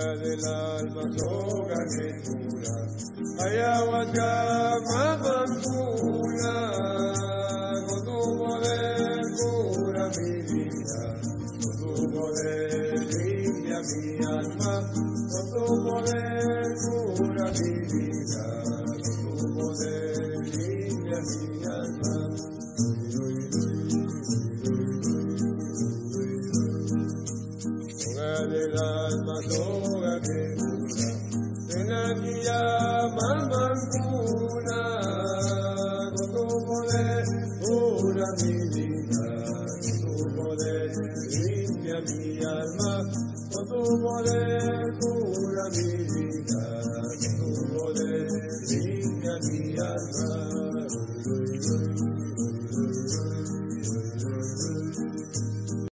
del alma, soga que cura. Ayahuasca, mamantuna, con tu poder cura mi vida, con tu poder limpia mi alma, con tu poder cura mi vida, con tu poder limpia mi alma. Soga del alma, soga que cura, ven aquí a mamantuna, con tu poder cura mi vida, con tu poder limpia mi alma, con tu poder cura mi vida, con tu poder limpia mi alma.